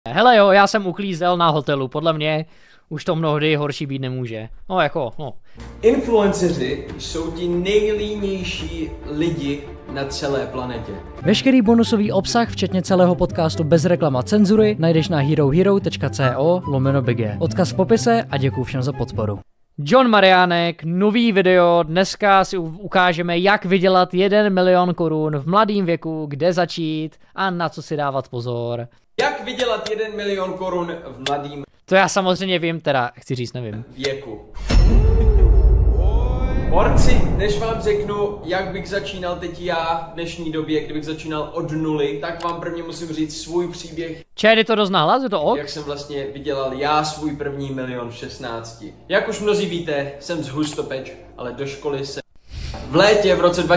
Hele jo, já jsem uklízel na hotelu, podle mě už to mnohdy horší být nemůže. No jako, no. Influenceři jsou ti nejlínější lidi na celé planetě. Veškerý bonusový obsah, včetně celého podcastu bez reklam a cenzury, najdeš na herohero.co/bg. Odkaz v popise a děkuju všem za podporu. John Mariánek, nový video, dneska si ukážeme, jak vydělat 1 milion korun v mladém věku, kde začít a na co si dávat pozor. Jak vydělat 1 milion korun v mladém To já samozřejmě vím, teda chci říct nevím. věku. Borci, než vám řeknu, jak bych začínal teď já v dnešní době, kdybych začínal od nuly, tak vám prvně musím říct svůj příběh. Je to dost nahlas, je to ok? Jak jsem vlastně vydělal já svůj první milion v 16. Jak už mnozí víte, jsem z Hustopeč, ale do školy jsem... V létě v roce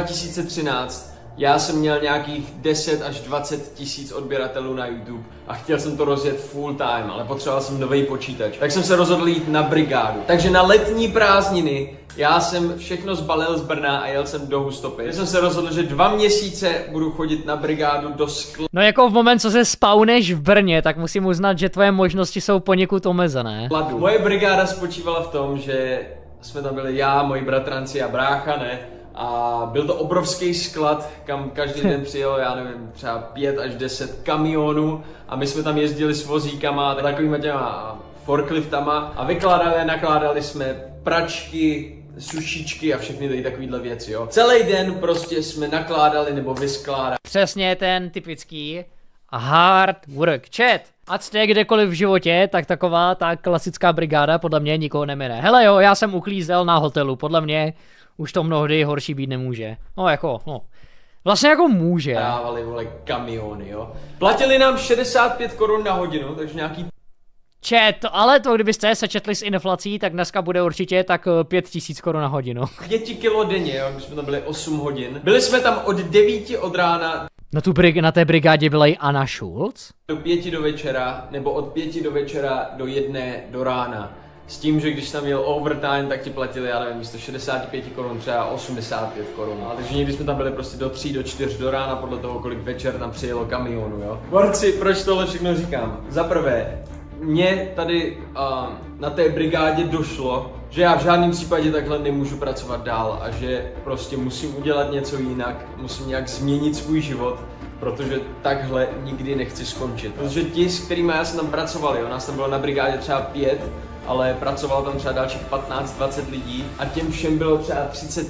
2013 já jsem měl nějakých 10 až 20 tisíc odběratelů na YouTube a chtěl jsem to rozjet full time, ale potřeboval jsem nový počítač. Tak jsem se rozhodl jít na brigádu. Takže na letní prázdniny já jsem všechno zbalil z Brna a jel jsem do Hustopy. Já jsem se rozhodl, že 2 měsíce budu chodit na brigádu do skla. No jako v moment, co se spawneš v Brně, tak musím uznat, že tvoje možnosti jsou poněkud omezené. Moje brigáda spočívala v tom, že jsme tam byli já, moji bratranci a brácha, ne? A byl to obrovský sklad, kam každý den přijelo, já nevím, třeba 5 až 10 kamionů a my jsme tam jezdili s vozíkama, takovýma těma forkliftama a nakládali jsme pračky, sušičky a všechny tady takovýhle věci, jo. Celý den prostě jsme nakládali nebo vyskládali. Přesně ten typický hard work. Chat, ať jste kdekoliv v životě, tak taková ta klasická brigáda podle mě nikoho nemine. Hele jo, já jsem uklízel na hotelu, podle mě už to mnohdy horší být nemůže. No jako, no. Vlastně jako může. Dávali, vole, kamiony, jo. Platili nám 65 korun na hodinu, takže nějaký... Chat, ale to kdybyste se četli s inflací, tak dneska bude určitě tak 5000 korun na hodinu. 5 kilo denně, jo, když jsme tam byli 8 hodin. Byli jsme tam od 9 od rána Na té brigádě byla i Anna Schulz? do 5 do večera, nebo od 5 do večera do 1 do rána. S tím, že když tam měl overtime, tak ti platili, já nevím, místo 65 korun třeba 85 korun. Takže někdy jsme tam byli prostě do 3, do 4 do rána, podle toho, kolik večer tam přijelo kamionů, jo. Borci, proč tohle všechno říkám? Za prvé, mně tady na té brigádě došlo, že já v žádném případě takhle nemůžu pracovat dál a že prostě musím udělat něco jinak, musím nějak změnit svůj život, protože takhle nikdy nechci skončit. Protože ti, s kterými já jsem tam pracoval, jo, nás tam bylo na brigádě třeba 5, ale pracovalo tam třeba dalších 15-20 lidí a těm všem bylo třeba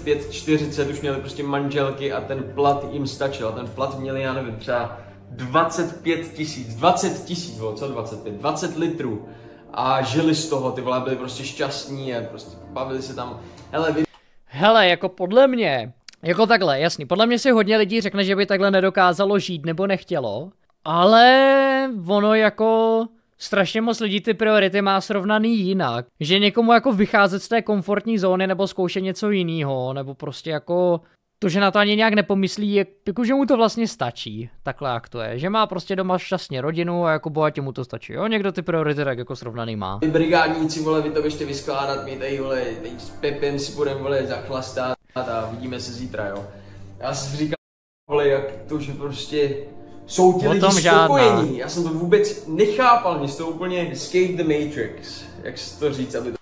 35-40, už měli prostě manželky a ten plat jim stačil. A ten plat měli, já nevím, třeba 25 tisíc, 20 tisíc, co 25, 20 litrů a žili z toho, ty vole, byli prostě šťastní a prostě bavili se tam, Hele, jako podle mě, jako takhle, jasný, podle mě si hodně lidí řekne, že by takhle nedokázalo žít nebo nechtělo, ale ono jako... Strašně moc lidí ty priority má srovnaný jinak. Že někomu jako vycházet z té komfortní zóny nebo zkoušet něco jiného, nebo prostě jako to, že na to ani nějak nepomyslí, jako že mu to vlastně stačí. Takhle jak to je. Že má prostě doma šťastně rodinu a jako bohatě mu to stačí. Jo, někdo ty priority tak jako srovnaný má. Vy brigádníci, vole, vy to běžte vyskládat, my tady, vole, s Pepem si budeme, vole, zachlastat a vidíme se zítra, jo. Já jsem říkal, vole, jak to, že prostě... Jsou ti lidi spokojení, já jsem to vůbec nechápal, mě to úplně escape the Matrix, jak se to říct, aby to...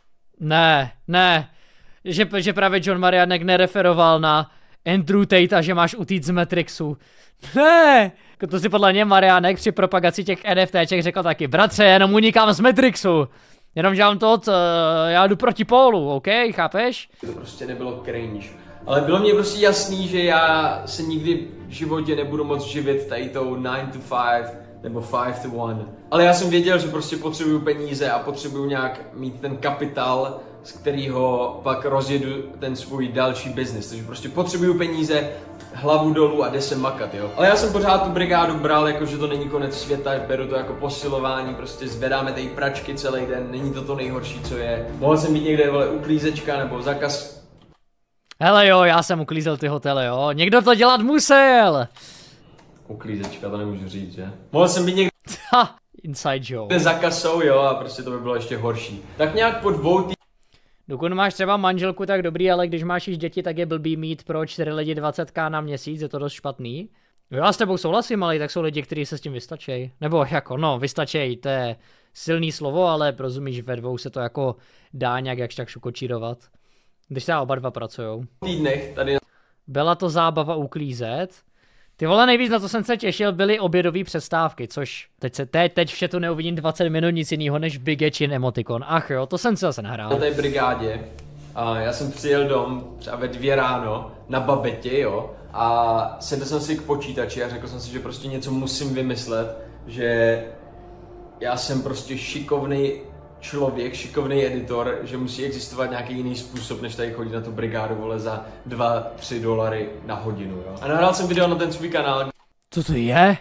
Ne, že právě John Mariánek nereferoval na Andrew Tate a že máš utíct z Matrixu. Ne, to si podle mě Mariánek při propagaci těch NFTček řekl taky, bratře, jenom unikám z Matrixu, jenom dělám to, já jdu proti pólu, OK, chápeš? To prostě nebylo cringe. Ale bylo mě prostě jasný, že já se nikdy v životě nebudu moc živit tady tou 9 to 5 nebo 5 to 1. Ale já jsem věděl, že prostě potřebuju peníze a potřebuju nějak mít ten kapitál, z kterého pak rozjedu ten svůj další business. Takže prostě potřebuju peníze, hlavu dolů a jde se makat, jo. Ale já jsem pořád tu brigádu bral, jako že to není konec světa, beru to jako posilování, prostě zvedáme tady pračky celý den, není to to nejhorší, co je. Mohl jsem být někde, vole, uklízečka nebo zakaz. Hele jo, já jsem uklízel ty hotely, jo. Někdo to dělat musel. Uklízečka, to nemůžu říct, že? Mohl jsem být někde Ha, inside joke. za kasou, jo, a prostě to by bylo ještě horší. Tak nějak po 2 týdnech. Dokud máš třeba manželku, tak dobrý, ale když máš již děti, tak je blbý mít pro 4 lidi 20k na měsíc, je to dost špatný. Já s tebou souhlasím, ale tak jsou lidi, kteří se s tím vystačí. Nebo jako, no, vystačí, to je silný slovo, ale rozumíš, ve dvou se to jako dá nějak jakž tak šukočírovat. Když se oba dva pracujou. Týdnech tady Byla to zábava uklízet. Ty vole, nejvíc na to jsem se těšil, byly obědové přestávky, což teď v chatu neuvidím 20 minut nic jiného než Bigechin emotikon. Ach jo, to jsem si zase nahrál. na té brigádě. A já jsem přijel dom třeba ve 2 ráno na babetě, jo. A sedl jsem si k počítači a řekl jsem si, že prostě něco musím vymyslet, že já jsem prostě šikovný člověk, šikovný editor, že musí existovat nějaký jiný způsob, než tady chodit na tu brigádu, vole, za $2-3 na hodinu, jo. A nahrál jsem video na ten svůj kanál. Co to je?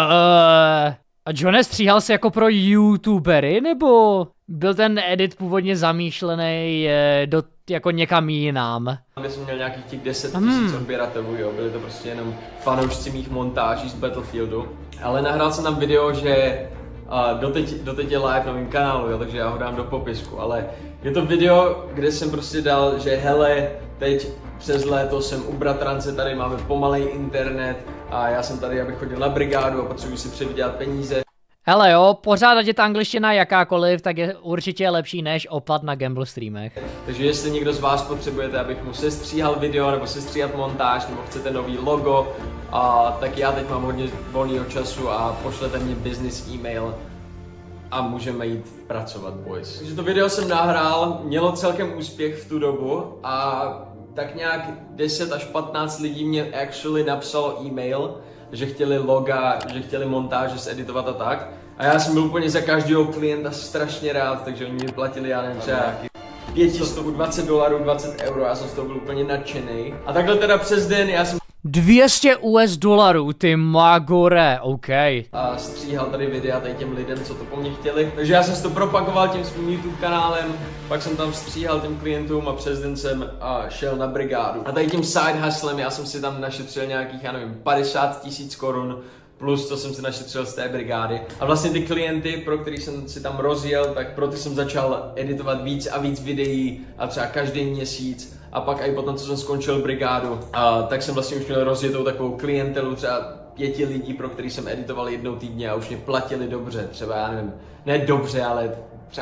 A Johne, stříhal se jako pro youtubery, nebo byl ten edit původně zamýšlený jako někam jinam? Kde jsem měl nějakých těch 10 000 odběratelů, jo, byli to prostě jenom fanoušci mých montáží z Battlefieldu. Ale nahrál jsem tam video, že doteď je live na mém kanálu, jo, takže já ho dám do popisku, ale je to video, kde jsem prostě dal, že hele, teď přes léto jsem u bratrance, tady máme pomalej internet a já jsem tady, abych chodil na brigádu a potřebuji si přivydělat peníze. Hele jo, pořád ať je ta angličtina jakákoliv, tak je určitě lepší než opat na gamble streamech. Takže jestli někdo z vás potřebujete, abych mu sestříhal video nebo sestříhat montáž, nebo chcete nový logo, tak já teď mám hodně volného času a pošlete mě business e-mail a můžeme jít pracovat, boys. Takže to video jsem nahrál, mělo celkem úspěch v tu dobu a tak nějak 10 až 15 lidí mě actually napsalo e-mail, že chtěli loga, že chtěli montáže zeditovat a tak. A já jsem byl úplně za každého klienta strašně rád, takže oni mi platili, já nevím, třeba $500, $20, 20 euro, já jsem z toho byl úplně nadšený. A takhle teda přes den já jsem $200, ty magore, OK. a stříhal tady videa tady těm lidem, co to po mně chtěli. Takže já jsem si to propagoval tím svým YouTube kanálem, pak jsem tam stříhal těm klientům a přes den jsem šel na brigádu. A tady tím side hustlem já jsem si tam našetřil nějakých, já nevím, 50 000 korun, plus to jsem si našetřil z té brigády. A vlastně ty klienty, pro který jsem si tam rozjel, tak pro ty jsem začal editovat víc a víc videí a třeba každý měsíc. A pak i potom, co jsem skončil brigádu, tak jsem vlastně už měl rozjetou takovou klientelu, třeba 5 lidí, pro který jsem editoval jednou týdně a už mě platili dobře, třeba já nevím, ne dobře, ale třeba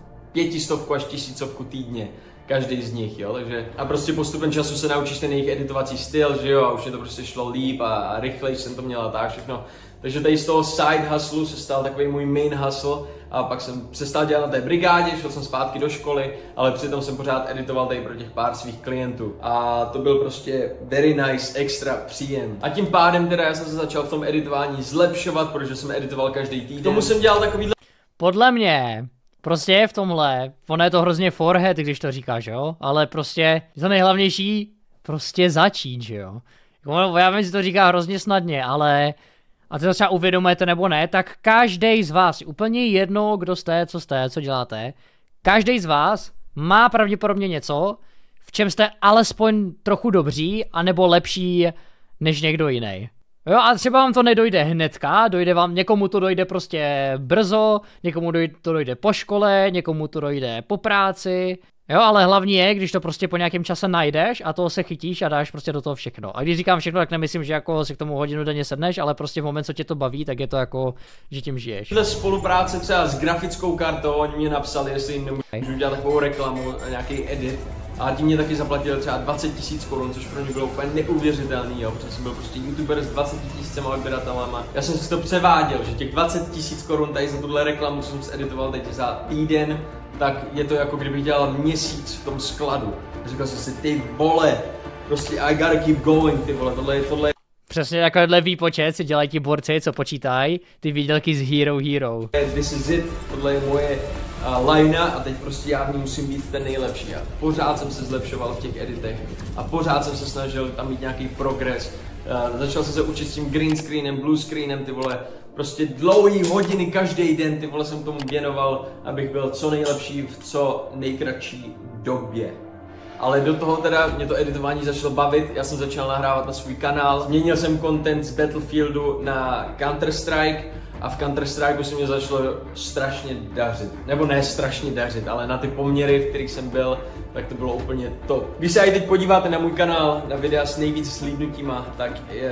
500 až 1000 týdně. Každý z nich, jo, takže a prostě postupem času se naučíš ten jejich editovací styl, že jo, a už mě to prostě šlo líp a rychleji jsem to měl a tak všechno. Takže tady z toho side hustlu se stal takový můj main hustle a pak jsem přestal dělat na té brigádě, šel jsem zpátky do školy, ale přitom jsem pořád editoval tady pro těch pár svých klientů. A to byl prostě very nice extra příjem. A tím pádem teda já jsem se začal v tom editování zlepšovat, protože jsem editoval každý týden. K tomu jsem dělal takovýhle. Podle mě prostě je v tomhle, ono je to hrozně forehead, když to říkáš, jo, ale prostě to nejhlavnější prostě začít, že jo. Já vím, že to říká hrozně snadně, ale a ty to třeba uvědomujete nebo ne, tak každý z vás, úplně jedno, kdo jste, co děláte, každý z vás má pravděpodobně něco, v čem jste alespoň trochu dobří, anebo lepší než někdo jiný. Jo, a třeba vám to nedojde hnedka, někomu to dojde prostě brzo, někomu to dojde po škole, někomu to dojde po práci. Jo, ale hlavní je, když to prostě po nějakém čase najdeš a toho se chytíš a dáš prostě do toho všechno. A když říkám všechno, tak nemyslím, že jako si k tomu hodinu denně sedneš, ale prostě v moment, co tě to baví, tak je to jako, že tím žiješ. Spolupráce třeba s grafickou kartou, oni mě napsali, jestli jim nemůžu dělat takovou reklamu, nějaký edit. A tím mě taky zaplatili třeba 20 000 korun, což pro mě bylo úplně neuvěřitelný, jo, protože jsem byl prostě youtuber s 20 000 odběratelama. Já jsem si to převáděl, že těch 20 000 korun tady za tuhle reklamu jsem editoval teď za týden, tak je to jako kdybych dělal měsíc v tom skladu. Říkal jsem si, ty vole, prostě I gotta keep going, ty vole, tohle je... Přesně takovýhle výpočet si dělají ti borci, co počítají ty výdělky z Hero. This is it, tohle je moje linea a teď prostě já v ní musím být ten nejlepší. A pořád jsem se zlepšoval v těch editech a pořád jsem se snažil tam mít nějaký progres. Začal jsem se učit s tím green screenem, blue screenem, ty vole, prostě dlouhý hodiny každý den, ty vole, jsem tomu věnoval, abych byl co nejlepší v co nejkratší době. Ale do toho teda mě to editování začalo bavit, já jsem začal nahrávat na svůj kanál, změnil jsem content z Battlefieldu na Counter-Strike a v Counter-Strikeu se mě začalo strašně dařit. Nebo ne strašně dařit, ale na ty poměry, v kterých jsem byl, tak to bylo úplně top. Když se aj teď podíváte na můj kanál, na videa s nejvíc slídnutíma, tak je...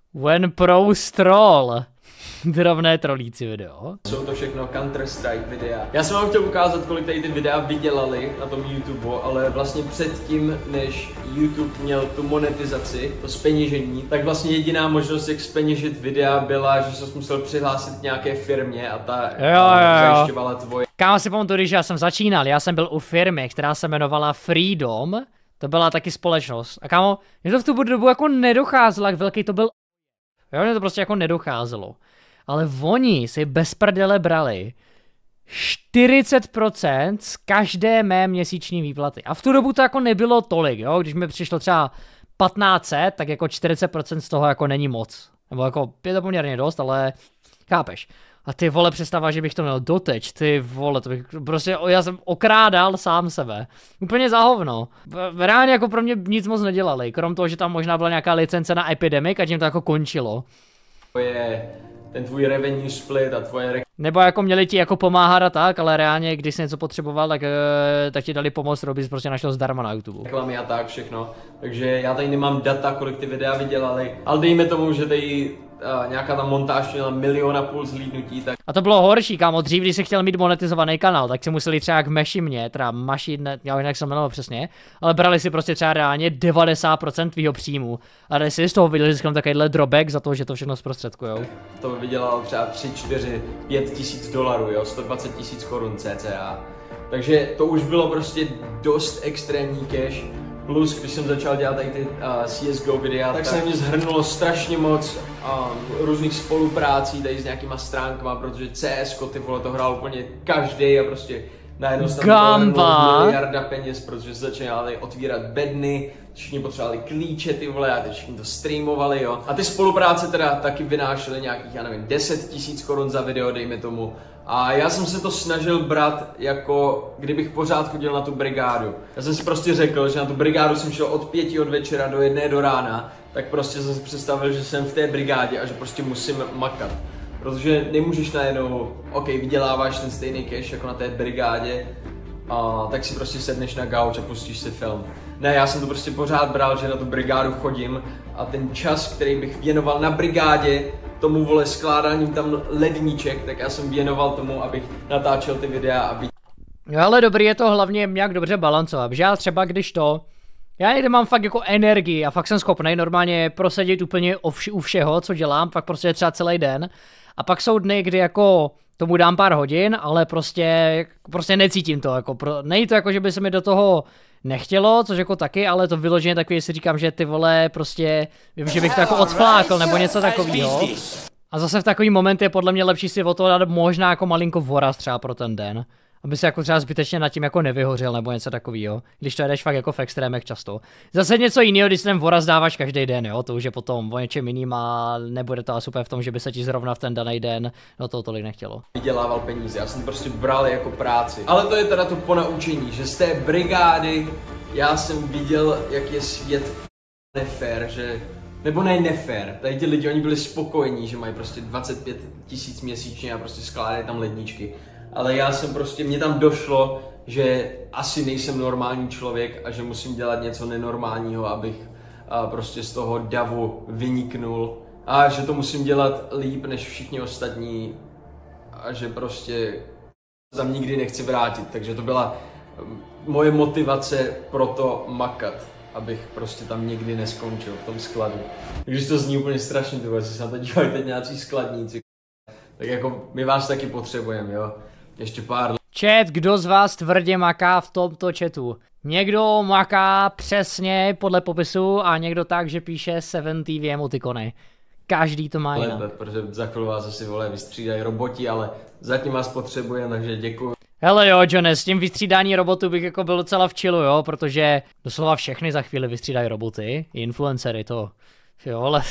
When pro troll. Drobné trolíci video. Jsou to všechno Counter-Strike videa. Já jsem vám chtěl ukázat, kolik tady ty videa vydělali na tom YouTube, ale vlastně předtím, než YouTube měl tu monetizaci, to zpeněžení, tak vlastně jediná možnost, jak zpeněžit videa, byla, že jsem musel přihlásit k nějaké firmě a ta zajišťovala tvoje. Kámo, si pamatuju, když já jsem začínal, já jsem byl u firmy, která se jmenovala Freedom, to byla taky společnost. A kámo, mě to v tu dobu jako nedocházelo, jak velký to byl. Jo, mě to prostě jako nedocházelo. Ale oni si bez prdele brali 40% z každé mé měsíční výplaty. A v tu dobu to jako nebylo tolik, jo, když mi přišlo třeba 1500, tak jako 40% z toho jako není moc. Nebo jako je to poměrně dost, ale chápeš. A ty vole, představa, že bych to měl doteč, ty vole, to bych prostě, já jsem okrádal sám sebe. Úplně za hovno. Reálně jako pro mě nic moc nedělali, krom toho, že tam možná byla nějaká licence na Epidemic a tím to jako končilo. To je ten tvůj revenue split a tvoje nebo jako měli ti jako pomáhat a tak, ale reálně, když jsi něco potřeboval, tak ti dali pomoct, robit prostě našel zdarma na YouTube. Reklamy a tak všechno, takže já tady nemám data, kolik ty videa vydělali, ale dejme tomu, že tady nějaká ta montáž měla 1,5 milionu zhlídnutí, tak... A to bylo horší, kámo, dřív, když jsi chtěl mít monetizovaný kanál, tak si museli třeba jak Mešimě, teda Maši, já jinak jsem jmenoval přesně, ale brali si prostě třeba reálně 90% tvýho příjmu. A když si z toho viděli, že takovýhle dropback za to, že to všechno zprostředkujou. To by vydělalo třeba 3, 4, 5 tisíc dolarů, jo, 120 000 korun cca. Takže to už bylo prostě dost extrémní cash. Plus, když jsem začal dělat tady ty CSGO videa, tak se mě zhrnulo strašně moc různých spoluprácí tady s nějakýma stránkama, protože CSGO, ty vole, to hrál úplně každý a prostě najednou se tam miliarda peněz, protože se začínali otvírat bedny, všichni potřebovali klíče, ty vole, a teď všichni to streamovali, jo. A ty spolupráce teda taky vynášely nějakých, já nevím, 10 000 korun za video, dejme tomu. A já jsem se to snažil brát jako kdybych pořád chodil na tu brigádu. Já jsem si prostě řekl, že na tu brigádu jsem šel od 5 od večera do 1 do rána, tak prostě jsem si představil, že jsem v té brigádě a že prostě musím makat. Protože nemůžeš najednou, OK, vyděláváš ten stejný cash jako na té brigádě, tak si prostě sedneš na gauč a pustíš si film. Ne, já jsem to prostě pořád bral, že na tu brigádu chodím a ten čas, který bych věnoval na brigádě, tomu vole skládáním tam ledníček, tak já jsem věnoval tomu, abych natáčel ty videa a no ale dobrý je to hlavně nějak dobře balancovat, že já třeba když já někde mám fakt jako energii a fakt jsem schopný normálně prosadit úplně u všeho, co dělám, fakt prostě třeba celý den. A pak jsou dny, kdy jako tomu dám pár hodin, ale prostě necítím to, jako není to jako, že by se mi do toho nechtělo, což jako taky, ale to vyloženě takový, si říkám, že ty vole prostě, že bych to jako odflákl nebo něco takového. A zase v takový moment je podle mě lepší si o to dát možná jako malinko voraz třeba pro ten den. Aby se jako třeba zbytečně nad tím jako nevyhořel nebo něco takového, když to jedeš fakt jako v extrémech často. Zase něco jiného, když ten voraz dáváš každý den, jo, to už je potom o něčem jiným a nebude to super v tom, že by se ti zrovna v ten daný den do toho tolik nechtělo. Vydělával peníze, já jsem prostě bral jako práci. Ale to je teda to ponaučení, že z té brigády já jsem viděl, jak je svět nefér, že... Nebo ne nefér, tady ti lidi, oni byli spokojení, že mají prostě 25 000 měsíčně a prostě skládají tam ledničky. Ale já jsem prostě, mně tam došlo, že asi nejsem normální člověk a že musím dělat něco nenormálního, abych prostě z toho davu vyniknul. A že to musím dělat líp než všichni ostatní a že prostě tam nikdy nechci vrátit. Takže to byla moje motivace pro to makat, abych prostě tam nikdy neskončil v tom skladu. Když to zní úplně strašně, to jestli se na to dívají teď nějací skladníci, tak jako my vás taky potřebujeme, jo. Ještě pár. Chat, kdo z vás tvrdě maká v tomto chatu? Někdo maká přesně podle popisu a někdo tak, že píše 70 emotikony. Každý to má jinak. Protože za chvíli vás asi vole vystřídají roboti, ale zatím vás potřebujeme, takže děkuji. Hele jo, Johne, s tím vystřídání robotů bych jako byl docela v chillu, jo, protože doslova všechny za chvíli vystřídají roboty, influencery to, jo, ale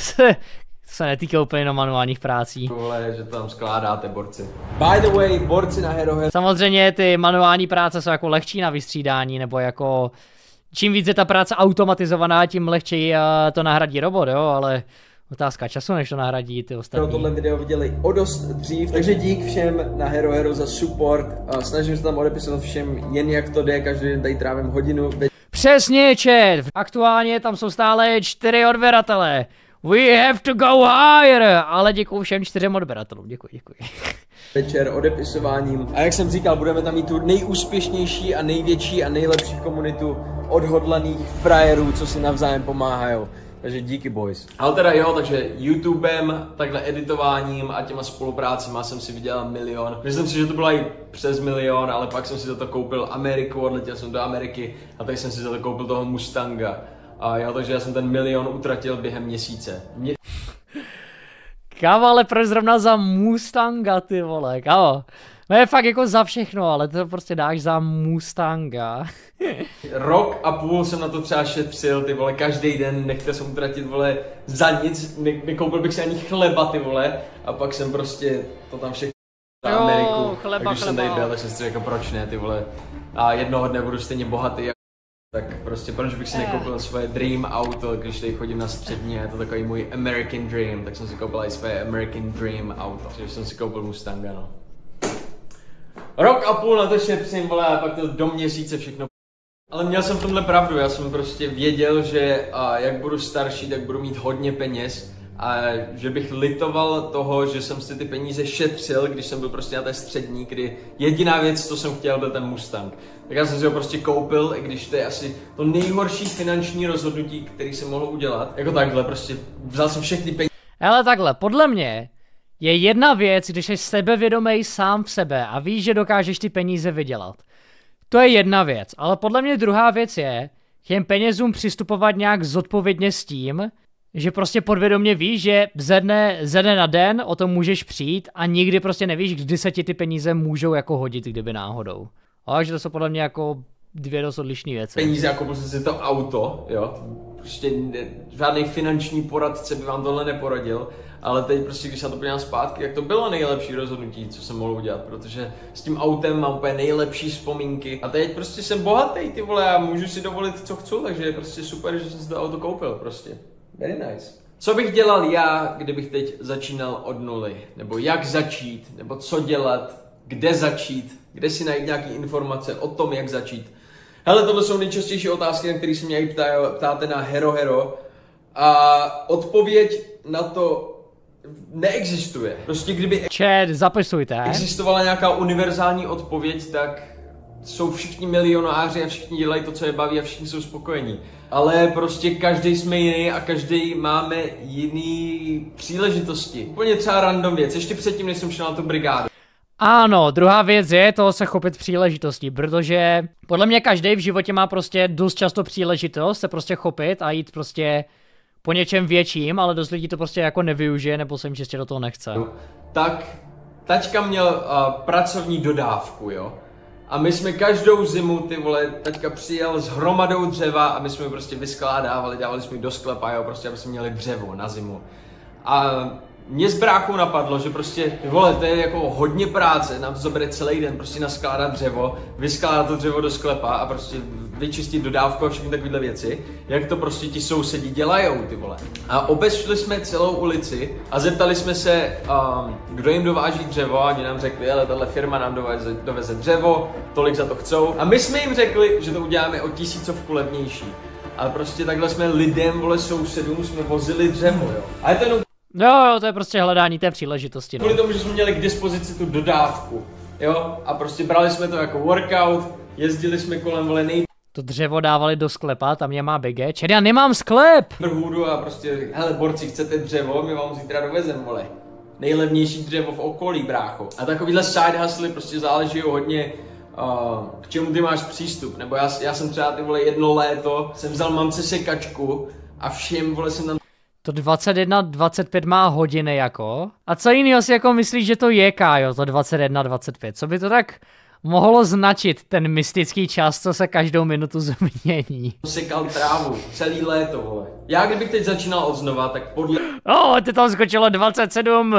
se netýká úplně na manuálních prací. Vole, že tam skládáte borci. By the way, borci na Herohead. Samozřejmě ty manuální práce jsou jako lehčí na vystřídání, nebo jako čím víc je ta práce automatizovaná, tím lehčí to nahradí robot, jo, ale otázka času, než to nahradí ty ostatní. Tohle video viděli o dost dřív, takže dík všem na Hero za support. Snažím se tam odepisovat všem jen jak to jde, každý den tady trávím hodinu. Přesně, chat. Aktuálně tam jsou stále 4 odběratele. We have to go higher! Ale děkuju všem 4 moderátorům, děkuji. Večer odepisováním. A jak jsem říkal, budeme tam mít tu nejúspěšnější a největší a nejlepší komunitu odhodlaných frajerů, co si navzájem pomáhají. Takže díky boys. Ale teda jo, takže YouTubem, takhle editováním a těma spoluprácima jsem si vydělal 1 milion. Myslím si, že to bylo i přes 1 milion, ale pak jsem si za to koupil Ameriku, odletěl jsem do Ameriky a tak jsem si za to koupil toho Mustanga. A jo, takže já jsem ten 1 milion utratil během měsíce. Kámo, ale proč zrovna za Mustanga, ty vole, kámo. No je fakt jako za všechno, ale to prostě dáš za Mustanga. Rok a půl jsem na to třeba šetřil, ty vole, každý den, nechtěl jsem utratit, vole, za nic, nekoupil bych si ani chleba, ty vole, a pak jsem prostě to tam všechno na Ameriku. Chleba. Jsem tady byl, tak jsem si řekl, proč ne, ty vole, a jednoho dne budu stejně bohatý, tak prostě proč bych si nekoupil svoje dream auto, když tady chodím na střední a je to takový můj American dream, tak jsem si koupil i svoje American dream auto, takže jsem si koupil Mustanga, no. Rok a půl na to šetřím, vole, a pak to do měsíce všechno. Ale měl jsem v tomhle pravdu, já jsem prostě věděl, že jak budu starší, tak budu mít hodně peněz a že bych litoval toho, že jsem si ty peníze šetřil, když jsem byl prostě na té střední, kdy jediná věc, co jsem chtěl, byl ten Mustang. Tak já jsem si ho prostě koupil, i když to je asi to nejhorší finanční rozhodnutí, který jsem mohl udělat. Jako takhle, prostě vzal jsem všechny peníze. Ale takhle, podle mě je jedna věc, když jsi sebevědomý sám v sebe a víš, že dokážeš ty peníze vydělat. To je jedna věc, ale podle mě druhá věc je k těm penězům přistupovat nějak zodpovědně s tím, že prostě podvědomě víš, že ze dne na den o tom můžeš přijít a nikdy prostě nevíš, kdy se ti ty peníze můžou jako hodit, kdyby náhodou. Takže to jsou podle mě jako 2 dost odlišné věci. Peníze, jako prostě si to auto, jo, prostě žádný finanční poradce by vám tohle neporadil, ale teď prostě, když se to podívám zpátky, jak to bylo nejlepší rozhodnutí, co jsem mohl udělat, protože s tím autem mám úplně nejlepší vzpomínky a teď prostě jsem bohatý, ty vole, a můžu si dovolit, co chci, takže je prostě super, že jsem si to auto koupil, prostě. Very nice. Co bych dělal já, kdybych teď začínal od nuly? Nebo jak začít? Nebo co dělat? Kde začít? Kde si najít nějaké informace o tom, jak začít? Hele, tohle jsou nejčastější otázky, na které se mě ptáte na Hero. A odpověď na to neexistuje. Prostě kdyby zapisujte. Existovala nějaká univerzální odpověď, tak jsou všichni milionáři a všichni dělají to, co je baví a všichni jsou spokojení. Ale prostě každý jsme jiný a každý máme jiný příležitosti. Úplně třeba random věc, ještě předtím, než jsem šel na tu brigádu. Ano, druhá věc je to se chopit příležitostí, protože podle mě každý v životě má prostě dost často příležitost se prostě chopit a jít prostě po něčem větším, ale dost lidí to prostě jako nevyužije nebo se jim čistě do toho nechce. Tak taťka měl pracovní dodávku, jo. A my jsme každou zimu, ty vole, taťka přijel s hromadou dřeva a my jsme ho prostě vyskládávali, dávali jsme ji do sklepa, jo, prostě aby jsme měli dřevo na zimu. A mě s bráchou napadlo, že prostě, vole, to je jako hodně práce, nám to zabere celý den, prostě naskládat dřevo, vyskládat to dřevo do sklepa a prostě vyčistit dodávku a všechny takovéhle věci, jak to prostě ti sousedi dělajou, ty vole. A obešli jsme celou ulici a zeptali jsme se, kdo jim dováží dřevo, a oni nám řekli, ale tahle firma nám doveze dřevo, tolik za to chcou. A my jsme jim řekli, že to uděláme o 1000 levnější. Ale prostě takhle jsme lidem, vole, sousedům jsme vozili dřevo, jo. A je to jenom Jo, to je prostě hledání té příležitosti. No. Kvůli tomu, že jsme měli k dispozici tu dodávku, jo, a prostě brali jsme to jako workout, jezdili jsme kolem, vole, To dřevo dávali do sklepa, tam je má bege. Čer, já nemám sklep! Vrhůdu a prostě, hele, borci, chcete dřevo, my vám zítra dovezem, vole. Nejlevnější dřevo v okolí, brácho. A takovýhle side hustly prostě záleží hodně, k čemu ty máš přístup. Nebo já jsem třeba, ty vole, 1 léto, jsem vzal mamce sekačku a všem, vole, jsem tam To 21:25 má hodiny jako. A co jiného si jako myslíš, že to je, Kájo, to 21:25? Co by to tak mohlo značit, ten mystický čas, co se každou minutu změní? sekal trávu, celý léto, vole. Já kdybych teď začínal od znova, tak podle ty tam skočilo 27.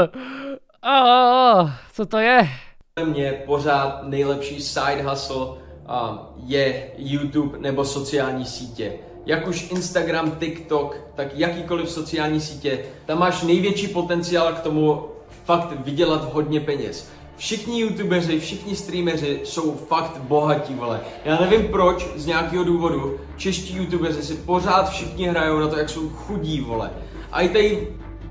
Co to je? mě pořád nejlepší side hustle je YouTube nebo sociální sítě. Jak už Instagram, TikTok, tak jakýkoliv sociální sítě, tam máš největší potenciál k tomu fakt vydělat hodně peněz. Všichni youtubeři, všichni streameři jsou fakt bohatí, vole. Já nevím proč, z nějakého důvodu, čeští youtubeři si pořád všichni hrajou na to, jak jsou chudí, vole. A i tady,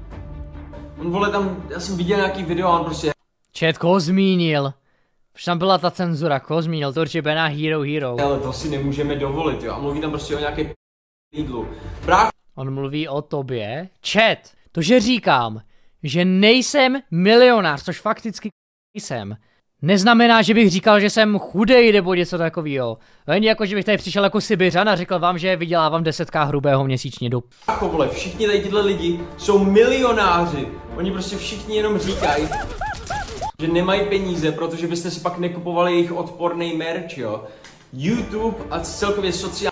on vole tam, já jsem viděl nějaký video a on prostě... Čet, koho zmínil? Už tam byla ta cenzura, koho zmínil, to určitě bude na Hero. Ale to si nemůžeme dovolit, jo, a mluví tam prostě o nějaké jídlu. Brácho. On mluví o tobě. Čet, to, že říkám, že nejsem milionář, což fakticky nejsem, neznamená, že bych říkal, že jsem chudej nebo něco takového. Není jako, že bych tady přišel jako Sibiřan a řekl vám, že vydělávám 10k hrubého měsíčně do... Brácho, vole, všichni tady tyhle lidi jsou milionáři. Oni prostě všichni jenom říkají, že nemají peníze, protože byste si pak nekupovali jejich odporný merch, jo. YouTube a celkově sociální...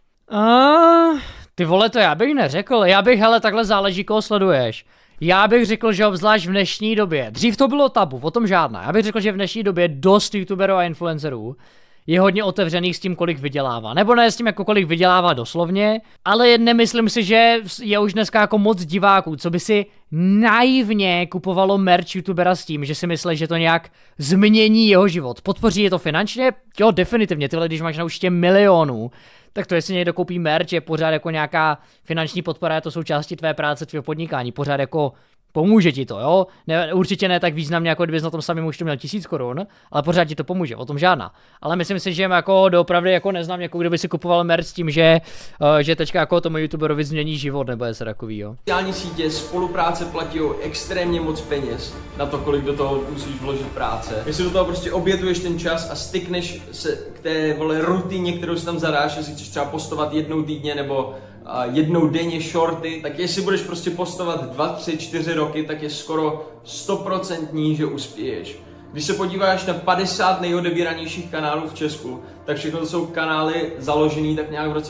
Ty vole, to já bych neřekl, já bych, hele, takhle záleží, koho sleduješ. Já bych řekl, že obzvlášť v dnešní době, dřív to bylo tabu, o tom žádná, já bych řekl, že v dnešní době dost youtuberů a influencerů je hodně otevřených s tím, kolik vydělává. Nebo ne s tím, jako kolik vydělává doslovně, ale nemyslím si, že je už dneska jako moc diváků, co by si naivně kupovalo merch youtubera s tím, že si myslí, že to nějak změní jeho život. Podpoří je to finančně? Jo, definitivně, tyhle, když máš na účtě milionů, tak to, jestli někdo koupí merch, je pořád jako nějaká finanční podpora, je to součástí tvé práce, tvého podnikání, pořád jako pomůže ti to, jo? Ne, určitě ne tak významně, jako kdybys na tom samém už to měl 1000 korun, ale pořád ti to pomůže, o tom žádná. Ale myslím si, že jako doopravdy jako neznám někoho, kdo by si kupoval merch s tím, že teďka jako tomu youtuberovi změní život, nebo něco takovýho. Sociální sítě, spolupráce platí extrémně moc peněz na to, kolik do toho musíš vložit práce. Jestli do toho prostě obětuješ ten čas a stykneš se k té vole rutině, kterou si tam zadáš, jestli chceš třeba postovat jednou týdně nebo jednou denně shorty, tak jestli budeš prostě postovat 2, 3, 4 roky, tak je skoro 100% že uspěješ. Když se podíváš na 50 nejodebíranějších kanálů v Česku, tak všechno to jsou kanály založený tak nějak v roce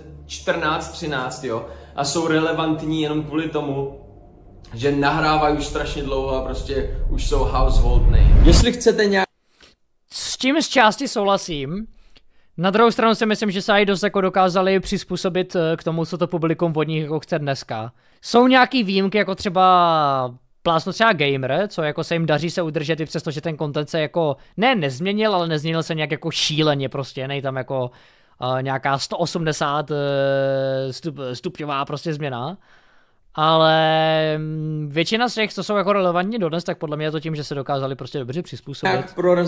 2014-13, jo, a jsou relevantní jenom kvůli tomu, že nahrávají už strašně dlouho a prostě už jsou household name. Jestli chcete nějak... S tím z části souhlasím. Na druhou stranu si myslím, že se aj dost jako dokázali přizpůsobit k tomu, co to publikum od nich jako chce dneska. Jsou nějaký výjimky, jako třeba plásno třeba gamer, co jako se jim daří se udržet i přesto, že ten content se jako nezměnil, ale nezměnil se nějak jako šíleně prostě, nej tam jako nějaká 180 stupňová prostě změna. Ale většina z těch, co jsou jako relevantní dodnes, tak podle mě je to tím, že se dokázali prostě dobře přizpůsobit.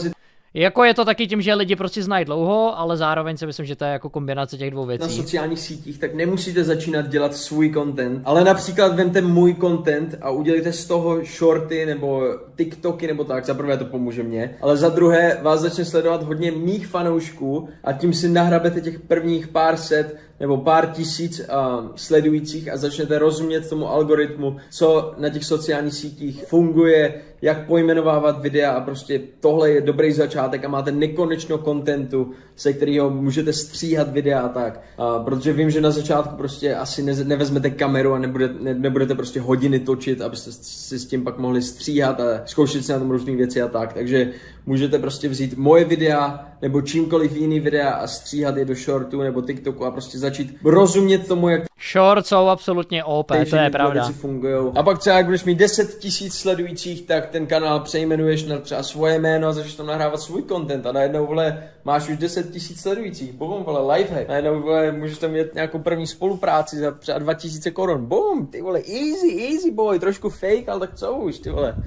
Jako je to taky tím, že lidi prostě znají dlouho, ale zároveň si myslím, že to je jako kombinace těch dvou věcí. Na sociálních sítích, tak nemusíte začínat dělat svůj content, ale například vemte můj content a udělejte z toho shorty nebo TikToky nebo tak, za prvé to pomůže mně, ale za druhé vás začne sledovat hodně mých fanoušků a tím si nahrabete těch prvních pár set nebo pár tisíc sledujících a začnete rozumět tomu algoritmu, co na těch sociálních sítích funguje, jak pojmenovávat videa a prostě tohle je dobrý začátek a máte nekonečno kontentu, se kterého můžete stříhat videa a tak. Protože vím, že na začátku prostě asi nevezmete kameru a nebudete prostě hodiny točit, abyste si s tím pak mohli stříhat a zkoušet si na tom různé věci a tak. Takže můžete prostě vzít moje videa nebo čímkoliv jiný videa a stříhat je do shortu nebo TikToku a prostě začít rozumět tomu, jak short jsou absolutně OP, to je pravda. Fungujou. A pak třeba, jak budeš mít 10 000 sledujících, tak ten kanál přejmenuješ na třeba svoje jméno a začneš tam nahrávat svůj content a najednou, vole, máš už 10 000 sledujících. Bum, vole, lifehack. Najednou, vole, můžeš tam mít nějakou první spolupráci za třeba 2000 korun. Bum, ty vole, easy boy, trošku fake, ale tak co už, ty vole.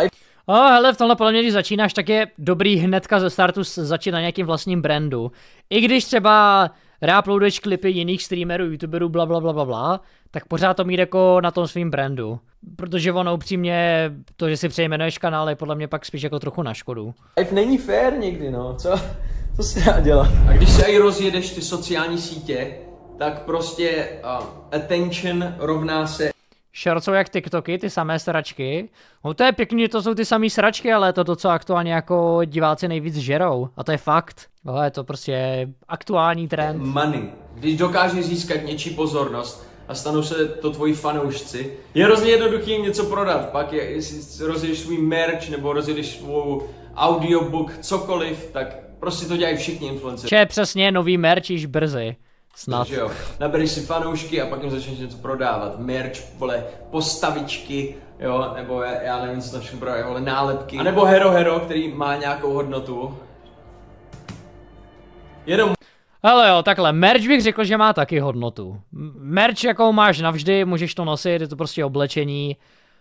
Hele, v tomhle podle mě, když začínáš, tak je dobrý hnedka ze startu začít na nějakým vlastním brandu. I když třeba reuploaduješ klipy jiných streamerů, youtuberů, blablabla, tak pořád to mít jako na tom svým brandu. Protože ono upřímně, to, že si přejmenuješ kanál, je podle mě pak spíš jako trochu na škodu. Life není fair někdy, no, co se dá dělat? A když se i rozjedeš ty sociální sítě, tak prostě attention rovná se... Short jsou jak TikToky, ty samé sračky. No to je pěkný, že to jsou ty samé sračky, ale je to co aktuálně jako diváci nejvíc žerou. A to je fakt. No, je to prostě aktuální trend. Money. Když dokážeš získat něčí pozornost a stanou se to tvoji fanoušci, je hrozně jednoduchý jim něco prodat. Pak jestli rozjedeš svůj merch nebo rozjedeš svou audiobook, cokoliv, tak prostě to dělají všichni influenceři. Přesně, nový merch již brzy. Snad. Jo. Nabereš si fanoušky a pak jim začneš něco prodávat. Merch, vole, postavičky, jo, nebo já nevím, co tam všechno prodávají, vole, nálepky. A nebo hero, který má nějakou hodnotu. Jenom... Ale jo, takhle, merch bych řekl, že má taky hodnotu. Merch jakou máš navždy, můžeš to nosit, je to prostě oblečení.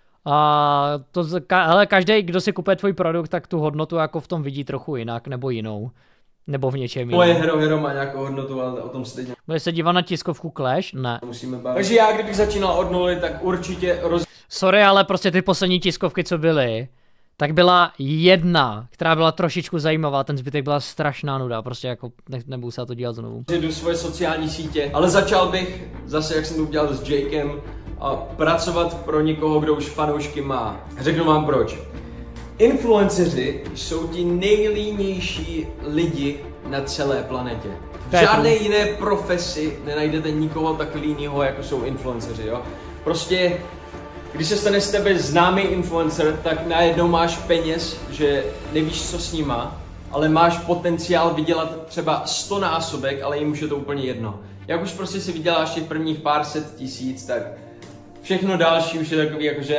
A to, hele, každý, kdo si kupuje tvůj produkt, tak tu hodnotu jako v tom vidí trochu jinak, nebo jinou. Nebo v něčem jiném. Moje hero má nějakou hodnotu, ale o tom stejně. Budeš se dívat na tiskovku Clash? Ne. Musíme bavit. Takže já, kdybych začínal od nuly, tak určitě Sorry, ale prostě ty poslední tiskovky, co byly, tak byla jedna, která byla trošičku zajímavá, ten zbytek byla strašná nuda, prostě jako nebudu se na to dělat znovu. Jdu svoje sociální sítě, ale začal bych, zase jak jsem to udělal s Jakem, a pracovat pro někoho, kdo už fanoušky má. Řeknu vám proč. Influenceři jsou ti nejlínější lidi na celé planetě. V žádné jiné profesi nenajdete nikoho tak líného, jako jsou influenceři, jo. Prostě, když se stane z tebe známý influencer, tak najednou máš peněz, že nevíš, co s nima, ale máš potenciál vydělat třeba 100násobek, ale jim už je to úplně jedno. Jak už prostě si vyděláš těch prvních pár set tisíc, tak všechno další už je takový jakože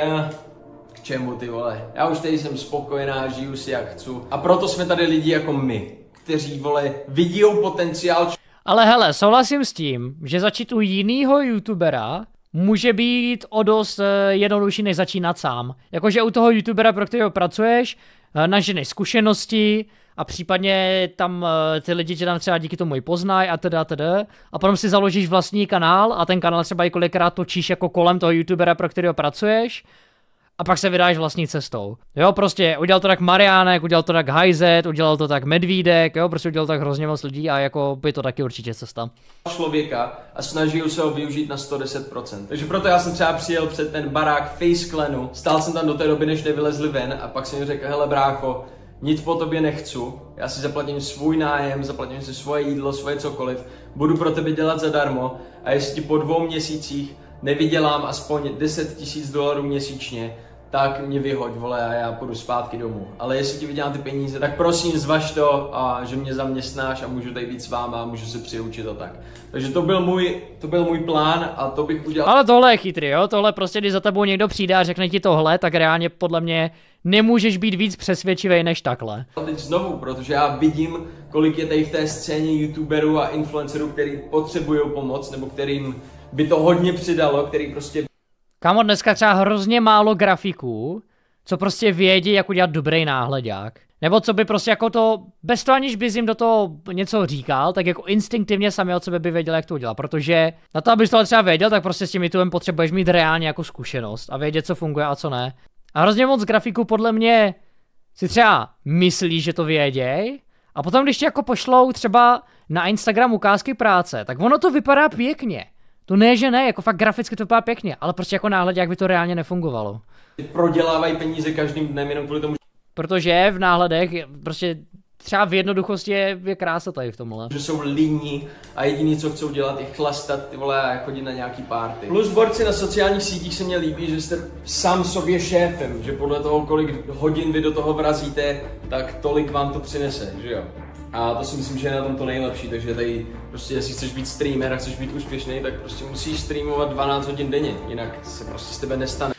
k čemu ty vole, já už tady jsem spokojená, žiju si jak chci. A proto jsme tady lidi jako my, kteří vole vidíjou potenciál. Ale hele, souhlasím s tím, že začít u jinýho youtubera může být o dost jednodušší, než začínat sám. Jakože u toho youtubera, pro kterého pracuješ, naženeš zkušenosti a případně tam ty lidi tě tam třeba díky tomu i poznají a teda. A potom si založíš vlastní kanál a ten kanál třeba i kolikrát točíš jako kolem toho youtubera, pro kterého pracuješ. A pak se vydáš vlastní cestou. Jo, prostě udělal to tak Mariánek, udělal to tak Hajzet, udělal to tak Medvídek, jo, prostě udělal tak hrozně moc lidí a jako by to taky určitě cesta. Člověka a snaží se ho využít na 110%. Takže proto já jsem třeba přijel před ten barák Face Clanu, stál jsem tam do té doby, než nevylezli ven a pak jsem jim řekl, hele brácho, nic po tobě nechci, já si zaplatím svůj nájem, zaplatím si svoje jídlo, svoje cokoliv, budu pro tebe dělat zadarmo a jestli ti po 2 měsících nevydělám aspoň $10,000 měsíčně, tak mě vyhoď, vole, a já půjdu zpátky domů. Ale jestli ti vydělám ty peníze, tak prosím zvaž to, a že mě zaměstnáš a můžu tady být s váma a můžu se přiučit a tak. Takže to byl můj plán a to bych udělal. Ale tohle je chytrý, jo, tohle prostě, když za tebou někdo přijde a řekne ti tohle, tak reálně podle mě nemůžeš být víc přesvědčivý než takhle. Teď znovu, protože já vidím, kolik je tady v té scéně youtuberů a influencerů, který potřebují pomoc, nebo kterým by to hodně přidalo, který prostě... Kámo, dneska třeba hrozně málo grafiků, co prostě vědí, jak udělat dobrý náhledák. Nebo co by prostě jako to, bez toho aniž bys jim do toho něco říkal, tak jako instinktivně sami od sebe by věděli, jak to udělat. Protože na to, abys to třeba věděl, tak prostě s tím YouTubem potřebuješ mít reálně jako zkušenost a vědět, co funguje a co ne. A hrozně moc grafiků podle mě si třeba myslí, že to věděj, a potom když ti jako pošlou třeba na Instagram ukázky práce, tak ono to vypadá pěkně. To ne, že ne, jako fakt graficky to vypadá pěkně, ale prostě jako náhledě, jak by to reálně nefungovalo. Prodělávají peníze každým dnem jenom kvůli tomu, protože v náhledech prostě třeba v jednoduchosti je krása tady v tomhle. Že jsou líní a jediný, co chcou dělat, je chlastat ty vole a chodit na nějaký party. Plus borci na sociálních sítích se mně líbí, že jste sám sobě šéfem, že podle toho, kolik hodin vy do toho vrazíte, tak tolik vám to přinese, že jo. A to si myslím, že je na tom to nejlepší, takže tady prostě, jestli chceš být streamer a chceš být úspěšný, tak prostě musíš streamovat 12 hodin denně, jinak se prostě z tebe nestane.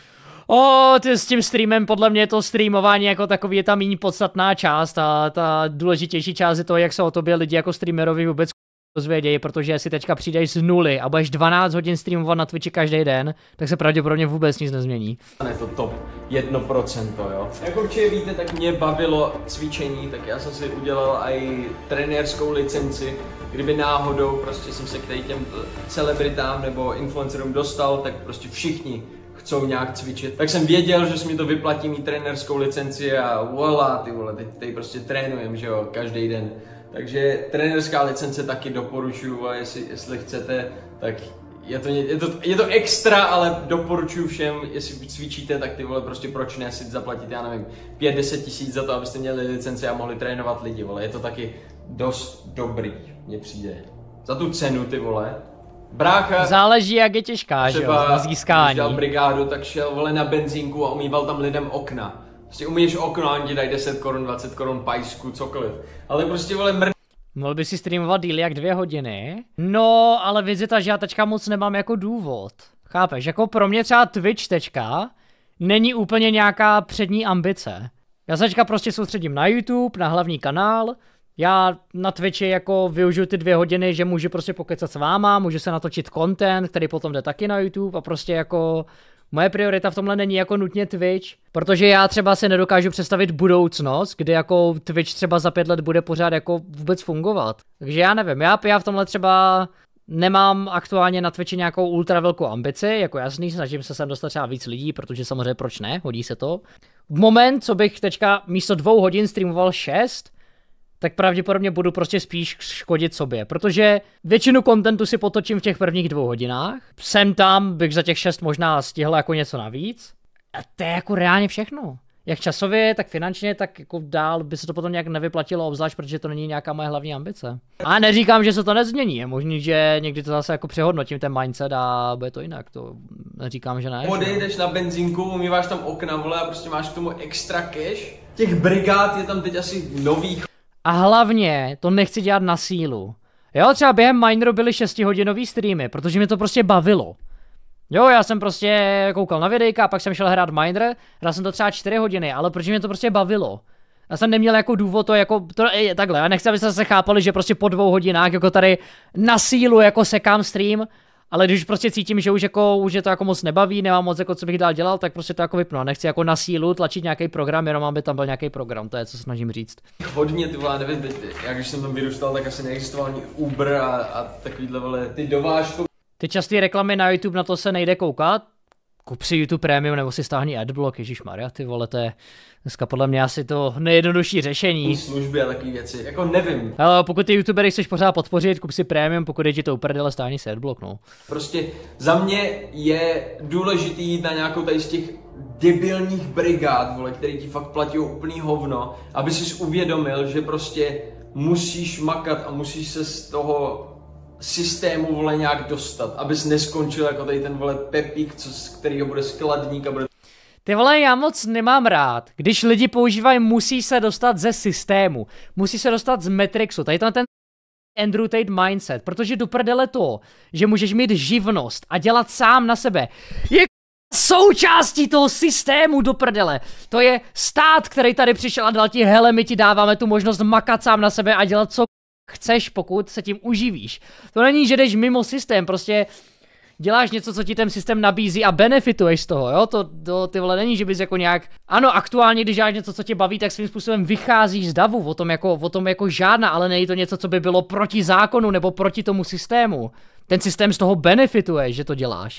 Ty s tím streamem, podle mě to streamování jako takový je ta méně podstatná část a ta důležitější část je to, jak se o tobě lidi jako streamerovi vůbec dozvědějí, protože jestli teďka přijdeš z nuly a budeš 12 hodin streamovat na Twitchi každý den, tak se pravděpodobně vůbec nic nezmění. Je to top 1%, jo. Jak určitě víte, tak mě bavilo cvičení, tak já jsem si udělal i trenérskou licenci. Kdyby náhodou prostě jsem se k těm celebritám nebo influencerům dostal, tak prostě všichni chcou nějak cvičit. Tak jsem věděl, že se mi to vyplatí mít trenérskou licenci a voilà, ty vole, teď prostě trénujem, že jo, každý den. Takže trenérská licence taky doporučuju a jestli chcete, tak je to extra, ale doporučuju všem, jestli cvičíte, tak ty vole prostě proč ne si zaplatit, já nevím, 5-10 tisíc za to, abyste měli licenci a mohli trénovat lidi, vole, je to taky dost dobrý, mně přijde. Za tu cenu, ty vole. Brácha, záleží, jak je těžká, že jo, na získání. Když dal brigádu, tak šel, vole, na benzínku a umýval tam lidem okna. Prostě umíš okno a oni ti dají 10 korun, 20 korun, pajsku, cokoliv. Ale prostě, vole, mohl by si streamovat díl jak 2 hodiny. No, ale vizita, že já teďka moc nemám jako důvod. Chápeš, jako pro mě třeba Twitch teďka není úplně nějaká přední ambice. Já se teďka prostě soustředím na YouTube, na hlavní kanál, Já na Twitchi jako využiju ty 2 hodiny, že můžu prostě pokecat s váma, můžu se natočit content, který potom jde taky na YouTube a prostě jako moje priorita v tomhle není jako nutně Twitch, protože já třeba si nedokážu představit budoucnost, kdy jako Twitch třeba za 5 let bude pořád jako vůbec fungovat. Takže já nevím, já v tomhle třeba nemám aktuálně na Twitchi nějakou ultra velkou ambici, jako jasný, snažím se sem dostat třeba víc lidí, protože samozřejmě proč ne, hodí se to. V moment, co bych teďka místo 2 hodin streamoval 6, tak pravděpodobně budu prostě spíš škodit sobě, protože většinu kontentu si potočím v těch prvních 2 hodinách. Sem tam bych za těch 6 možná stihl jako něco navíc. A to je jako reálně všechno. Jak časově, tak finančně, tak jako dál by se to potom nějak nevyplatilo, obzvlášť, protože to není nějaká moje hlavní ambice. A neříkám, že se to nezmění, je možný, že někdy to zase jako přehodnotím ten mindset a bude to jinak, to neříkám, že ne. Odejdeš na benzínku, umýváš tam okna, vole, a prostě máš k tomu extra cash. Těch brigád je tam teď asi nových. A hlavně to nechci dělat na sílu. Jo, třeba během Mineru byly 6hodinový streamy, protože mě to prostě bavilo. Jo, já jsem prostě koukal na videjka a pak jsem šel hrát Miner, hrál jsem to třeba 4 hodiny, ale protože mě to prostě bavilo. Já jsem neměl jako důvod to jako, takhle, já nechci, abyste se chápali, že prostě po 2 hodinách jako tady na sílu jako sekám stream, ale když prostě cítím, že už je to jako moc nebaví, nemám moc jako co bych dál dělal, tak prostě to jako vypnu. Nechci jako na sílu tlačit nějaký program, jenom aby tam byl nějaký program, to je co snažím říct. Hodně, ty vole, nevím, já když jsem tam vyrůstal, tak asi neexistoval ani Uber a takovýhle, vole, ty dovážko. Ty časté reklamy na YouTube, na to se nejde koukat. Kup si YouTube Premium nebo si stáhni Adblock, ježišmarja, ty vole, to je dneska podle mě asi to nejjednodušší řešení. Služby a takové věci, jako nevím. Ale pokud ty YouTubery chceš pořád podpořit, kup si Premium, pokud je ti to uprdele, stáhni si Adblock, no. Prostě za mě je důležitý jít na nějakou tady z těch debilních brigád, vole, který ti fakt platí úplný hovno, aby si uvědomil, že prostě musíš makat a musíš se z toho systému, vole, nějak dostat, abys neskončil jako tady ten, vole, Pepík, z kterého bude skladník a bude... Ty vole, já moc nemám rád, když lidi používají musí se dostat ze systému, musí se dostat z Matrixu, tady ten Andrew Tate mindset, protože do prdele to, že můžeš mít živnost a dělat sám na sebe, je součástí toho systému do prdele. To je stát, který tady přišel a dal ti, hele, my ti dáváme tu možnost makat sám na sebe a dělat co chceš, pokud se tím uživíš. To není, že jdeš mimo systém, prostě děláš něco, co ti ten systém nabízí a benefituješ z toho, jo? To ty vole není, že bys jako nějak... Ano, aktuálně, když děláš něco, co tě baví, tak svým způsobem vycházíš z davu, o tom jako žádná, ale není to něco, co by bylo proti zákonu nebo proti tomu systému. Ten systém z toho benefituje, že to děláš.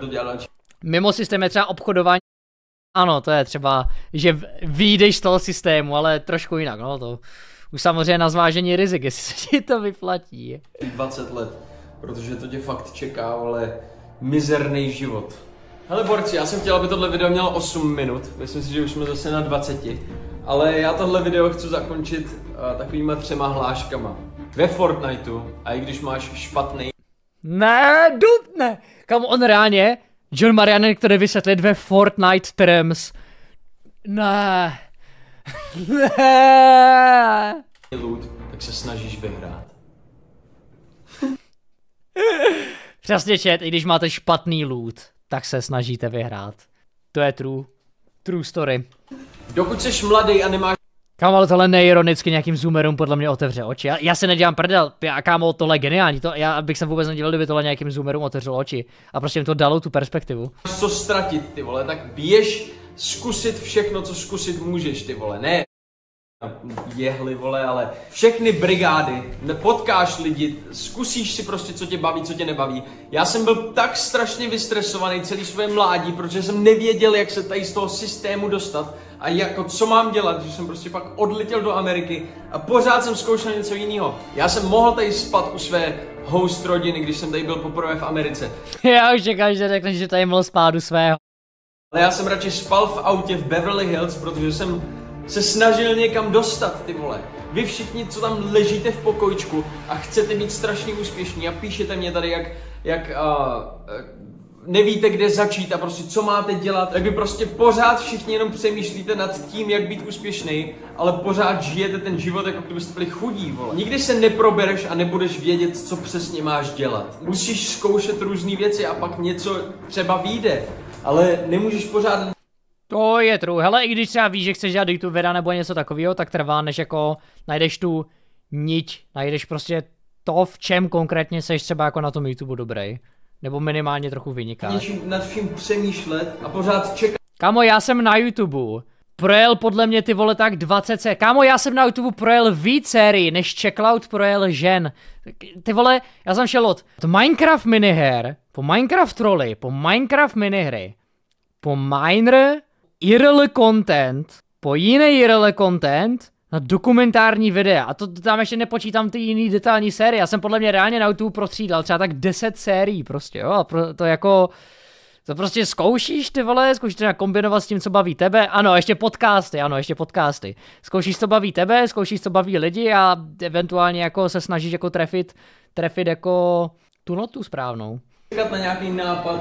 Mimo systém je třeba obchodování. Ano, to je třeba, že vyjdeš z toho systému, ale trošku jinak, no to... Už samozřejmě na zvážení rizik, jestli se ti to vyplatí. 20 let, protože to tě fakt čeká, ale mizerný život. Hele borci, já jsem chtěl, aby tohle video mělo 8 minut, myslím si, že už jsme zase na 20, ale já tohle video chci zakončit takovýma 3 hláškama. Ve Fortniteu, a i když máš špatný... Ne, ne, kam on reálně, John Marianen, který vysvětlit ve Fortnite terms. Ne. Loot, tak se snažíš vyhrát. Přesně chat, i když máte špatný loot, tak se snažíte vyhrát. To je true story. Dokud jsi mladý a nemáš... Kámo, ale tohle neironicky nějakým zoomerům podle mě otevře oči. Já se nedělám prdel, kámo, tohle je geniální. Já bych se vůbec nedělal, kdyby tohle nějakým zoomerům otevřelo oči. A prostě jim to dalo tu perspektivu. Co ztratit, ty vole, tak běž zkusit všechno, co zkusit můžeš, ty vole, ne jehly, vole, ale všechny brigády, potkáš lidi, zkusíš si prostě, co tě baví, co tě nebaví. Já jsem byl tak strašně vystresovaný celý své mládí, protože jsem nevěděl, jak se tady z toho systému dostat a jako co mám dělat, že jsem prostě pak odletěl do Ameriky a pořád jsem zkoušel něco jiného. Já jsem mohl tady spat u své host rodiny, když jsem tady byl poprvé v Americe. Já už čekám, že řekneš, že tady mohl spát u svého. Ale já jsem radši spal v autě v Beverly Hills, protože jsem se snažil někam dostat, ty vole. Vy všichni, co tam ležíte v pokojičku a chcete být strašně úspěšní a píšete mě tady, jak nevíte, kde začít a prostě co máte dělat, tak vy prostě pořád všichni jenom přemýšlíte nad tím, jak být úspěšný, ale pořád žijete ten život, jako kdybyste byli chudí, vole. Nikdy se neprobereš a nebudeš vědět, co přesně máš dělat. Musíš zkoušet různé věci a pak něco třeba vyjde, ale nemůžeš pořád... To je true. Hele, i když třeba víš, že chceš dělat youtubera nebo něco takového, tak trvá, než jako najdeš tu niť. Najdeš prostě to, v čem konkrétně seš třeba jako na tom YouTube dobrý. Nebo minimálně trochu vynikáš. Něčím nad vším přemýšlet a pořád čekat. Kámo, já jsem na YouTube projel podle mě ty vole tak 20 sérií. Kámo, já jsem na YouTube projel víc sérií, než Checkloud projel žen. Ty vole, já jsem šel od Minecraft miniher, po Minecraft trolly, po Minecraft minihry, po Miner, IRL content, po jiný IRL content, na dokumentární videa. A to tam ještě nepočítám ty jiný detailní série. Já jsem podle mě reálně na YouTube prostřídal třeba tak 10 sérií prostě, jo. A to jako... To prostě zkoušíš, ty vole, zkoušíš to nějak kombinovat s tím, co baví tebe. Ano, ještě podcasty. Zkoušíš, co baví tebe, zkoušíš, co baví lidi a eventuálně jako se snažíš jako trefit jako tu notu správnou. Čekat na nějaký nápad,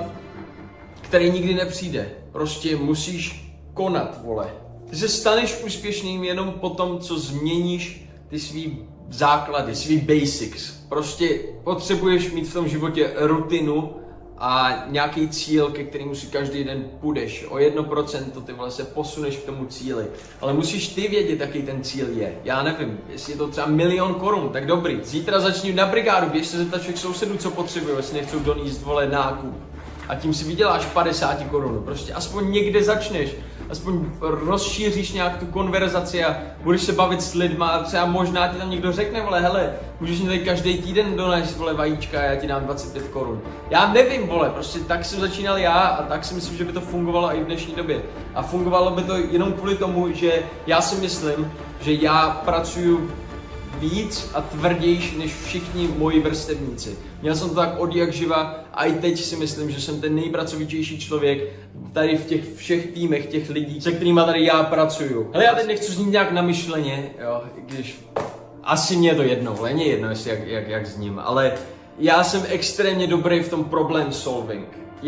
který nikdy nepřijde. Prostě musíš konat, vole. Ty se staneš úspěšným jenom po tom, co změníš ty svý základy, svý basics. Prostě potřebuješ mít v tom životě rutinu a nějaký cíl, ke kterému si každý den půjdeš. O 1% ty vole se posuneš k tomu cíli. Ale musíš ty vědět, jaký ten cíl je. Já nevím, jestli je to třeba 1 000 000 korun, tak dobrý. Zítra začni na brigádu, běž se zeptat všech sousedů, co potřebují, jestli nechcou doníst, vole, nákup. A tím si vyděláš 50 korun. Prostě aspoň někde začneš. Aspoň rozšíříš nějak tu konverzaci a budeš se bavit s lidma a třeba možná ti tam někdo řekne, vole, hele, můžeš mi tady každý týden donést, vole, vajíčka a já ti dám 25 korun. Já nevím, vole, prostě tak jsem začínal já a tak si myslím, že by to fungovalo i v dnešní době. A fungovalo by to jenom kvůli tomu, že já si myslím, že já pracuju víc a tvrdější než všichni moji vrstevníci. Měl jsem to tak od jak živa a i teď si myslím, že jsem ten nejpracovitější člověk tady v těch všech týmech, těch lidí, se kterými tady já pracuju. Ale já teď nechci znít nějak namyšleně, jo, když asi mě je to jedno, ale mě jedno, jestli jak zním, ale já jsem extrémně dobrý v tom problem solving.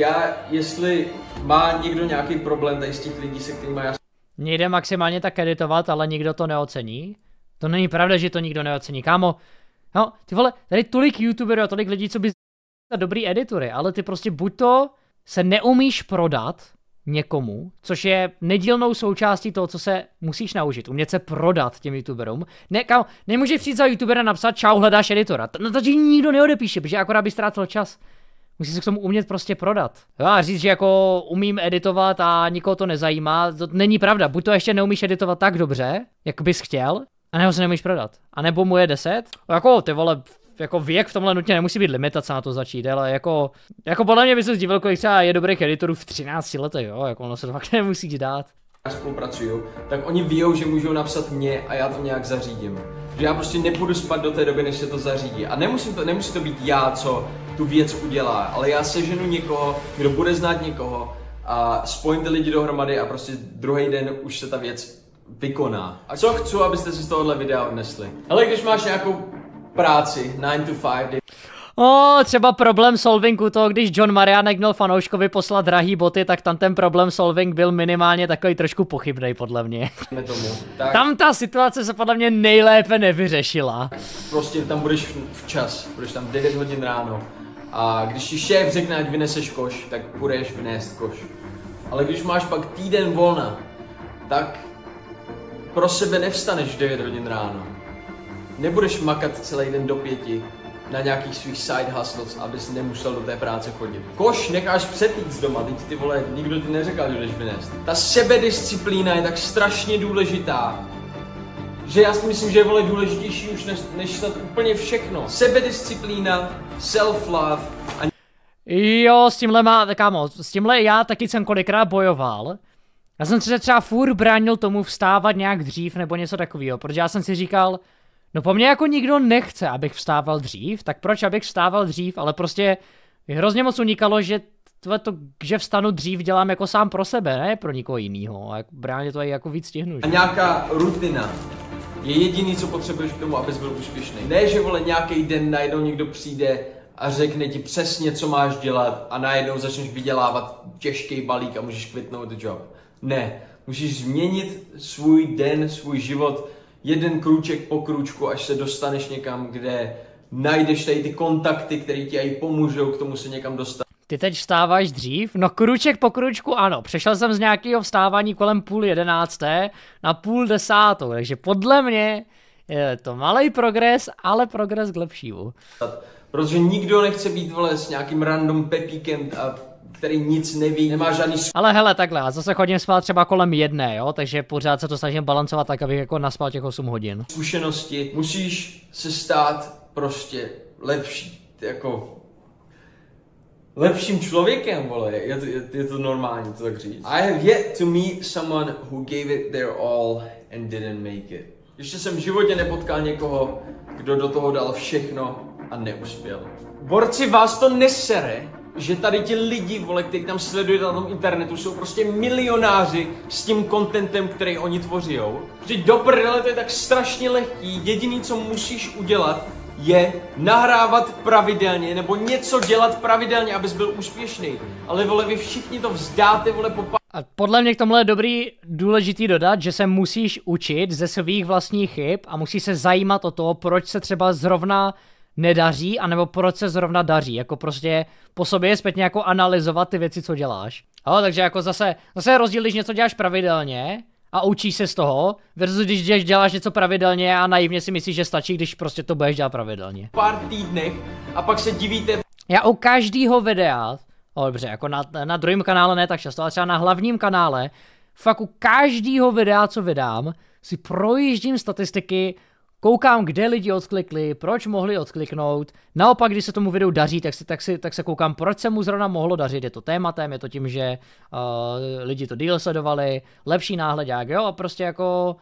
Jestli má někdo nějaký problém tady z těch lidí, se kterými já... Mně jde maximálně tak editovat, ale nikdo to neocení. To není pravda, že to nikdo neocení, kámo. No, ty vole, tady tolik youtuberů a tolik lidí, co by dobrý editory, ale ty prostě buď to se neumíš prodat někomu, což je nedílnou součástí toho, co se musíš naučit, umět se prodat těm youtuberům. Ne, kámo, nemůžeš přijít za youtubera a napsat čau, hledáš editora. No to ti nikdo neodepíše, protože akorát by ztrácel čas. Musíš se k tomu umět prostě prodat. Jo, a říct, že jako umím editovat a nikoho to nezajímá, to není pravda. Buď to ještě neumíš editovat tak dobře, jak bys chtěl, a nebo se nemůžeš prodat. A nebo mu je 10. Jako ty vole, jako věk v tomhle nutně nemusí být limitace na to začít, ale jako podle mě by se zdivil, kolik třeba je dobrých editorů v 13 letech, jo, jako ono se to fakt nemusí dát. Spolupracuju, tak oni víjou, že můžou napsat mě a já to nějak zařídím. Že já prostě nepůjdu spát do té doby, než se to zařídí. A nemusí to být já, co tu věc udělá, ale já seženu někoho, kdo bude znát někoho a spojím ty lidi dohromady a prostě druhý den už se ta věc vykoná. A co chci, abyste si z tohohle videa odnesli? Ale když máš nějakou práci, 9 to 5, třeba problem solvingu toho, když John Mariánek měl fanouškovi poslat drahý boty, tak tam ten problem solving byl minimálně takový trošku pochybnej podle mě. Tak tam ta situace se podle mě nejlépe nevyřešila. Prostě tam budeš včas, budeš tam 9 hodin ráno a když ti šéf řekne, ať vyneseš koš, tak budeš vynést koš. Ale když máš pak týden volna, tak pro sebe nevstaneš v 9 hodin ráno. Nebudeš makat celý den do 5 na nějakých svých side hustles, abys nemusel do té práce chodit. Koš necháš přetýct doma, teď ty vole, nikdo ti neřekl, že jdeš vynést. Ta sebedisciplína je tak strašně důležitá, že já si myslím, že je vole důležitější už než snad úplně všechno. Sebedisciplína, self-love a... Jo, s tímhle já taky jsem kolikrát bojoval. Já jsem se třeba furt bránil tomu vstávat nějak dřív nebo něco takového, protože já jsem si říkal, no po mně jako nikdo nechce, abych vstával dřív, tak proč abych vstával dřív, ale prostě hrozně moc unikalo, že vstanu dřív dělám jako sám pro sebe, ne pro nikoho jinýho, a reálně to je jako víc stihnu. A nějaká rutina je jediný, co potřebuješ k tomu, abys byl úspěšný. Ne, že vole nějaký den najednou někdo přijde a řekne ti přesně, co máš dělat a najednou začneš vydělávat těžký balík a můžeš kvitnout job. Ne, musíš změnit svůj den, svůj život jeden krůček po krůčku, až se dostaneš někam, kde najdeš tady ty kontakty, které ti aj pomůžou k tomu se někam dostat. Ty teď vstáváš dřív? No krůček po krůčku ano, přešel jsem z nějakého vstávání kolem 10:30 na 9:30, takže podle mě Je to malý progres, ale progres k lepšímu. Protože nikdo nechce být, vole, s nějakým random pepíkem, který nic neví, nemá žádný Ale hele, takhle, já zase chodím spát třeba kolem 1, jo, takže pořád se to snažím balancovat tak, abych jako naspal těch 8 hodin. Zkušenosti, musíš se stát prostě lepší, jako lepším člověkem, vole, je to normální to tak říct. I have yet to meet someone who gave it their all and didn't make it. Ještě jsem v životě nepotkal někoho, kdo do toho dal všechno a neuspěl. Borci, vás to nesere, že tady ti lidi, vole, kteří tam sledujete na tom internetu, jsou prostě milionáři s tím contentem, který oni tvořijou. Že do prdele to je tak strašně lehký, jediný, co musíš udělat, je nahrávat pravidelně, nebo něco dělat pravidelně, abys byl úspěšný. Ale vole, vy všichni to vzdáte, vole, A podle mě k tomhle je důležitý dodat, že se musíš učit ze svých vlastních chyb a musíš se zajímat o to, proč se třeba zrovna nedaří, anebo proč se zrovna daří, jako prostě po sobě zpětně jako analyzovat ty věci, co děláš. Jo, takže jako zase je rozdíl, když něco děláš pravidelně a učíš se z toho, versus když děláš něco pravidelně a naivně si myslíš, že stačí, když prostě to budeš dělat pravidelně. Pár týdnech a pak se divíte. Já u každého videa, dobře, jako na druhém kanále ne tak často, ale třeba na hlavním kanále, fakt u každého videa, co vydám, si projíždím statistiky, koukám, kde lidi odklikli, proč mohli odkliknout. Naopak, když se tomu videu daří, tak se koukám, proč se mu zrovna mohlo dařit. Je to tématem, je to tím, že lidi to díl sledovali, lepší náhledák, jo, a prostě jako...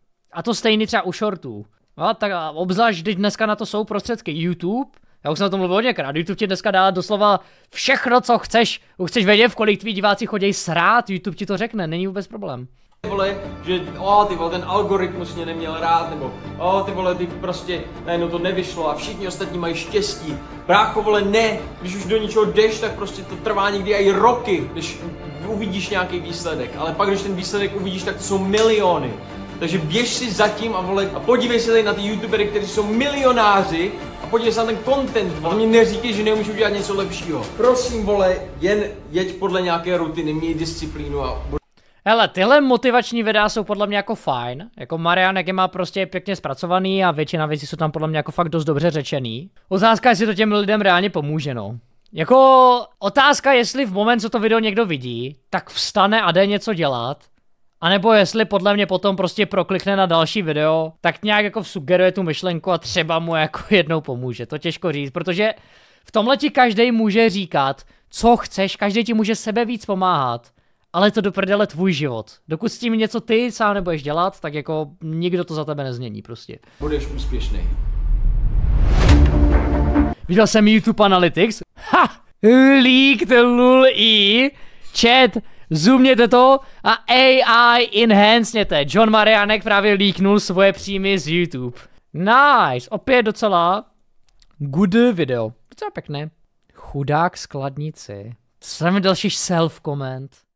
A to stejný třeba u shortů. No, tak obzvlášť, když dneska na to jsou prostředky YouTube, já už jsem na tom mluvil hodněkrát, YouTube ti dneska dá doslova všechno, co chceš. Chceš vědět, v kolik tví diváci chodí srát, YouTube ti to řekne, není vůbec problém. Vole, že ty vole, ten algoritmus mě neměl rád, nebo ty vole, ty prostě najednou to nevyšlo a všichni ostatní mají štěstí. Brácho, vole, ne, když už do něčeho jdeš, tak prostě to trvá někdy i roky, když uvidíš nějaký výsledek, ale pak když ten výsledek uvidíš, tak to jsou miliony. Takže běž si zatím a vole, a podívej se tady na ty youtubery, kteří jsou milionáři a podívej se na ten content, vole, mě neříkej, že nemůžu udělat něco lepšího. Prosím, vole, jen jeď podle nějaké rutiny, měj disciplínu a... Hele, tyhle motivační videa jsou podle mě jako fajn, jako Mariánek je má prostě pěkně zpracovaný a většina věcí jsou tam podle mě jako fakt dost dobře řečený. Otázka, jestli to těm lidem reálně pomůže, no. Jako otázka, jestli v moment, co to video někdo vidí, tak vstane a jde něco dělat, anebo jestli podle mě potom prostě proklikne na další video, tak nějak jako sugeruje tu myšlenku a třeba mu jako jednou pomůže, to těžko říct, protože v tomhle ti každej může říkat, co chceš, každý ti může sebe víc pomáhat. Ale to do prdele tvůj život. Dokud s tím něco ty sám nebudeš dělat, tak jako nikdo to za tebe nezmění prostě. Budeš úspěšný. Viděl jsem YouTube Analytics. Ha! Leaked lul i. Chat, zoomněte to a AI enhancněte. John Mariánek právě leaknul svoje příjmy z YouTube. Nice, opět docela good video. Docela pěkné. Chudák skladnici. Co je další self-comment?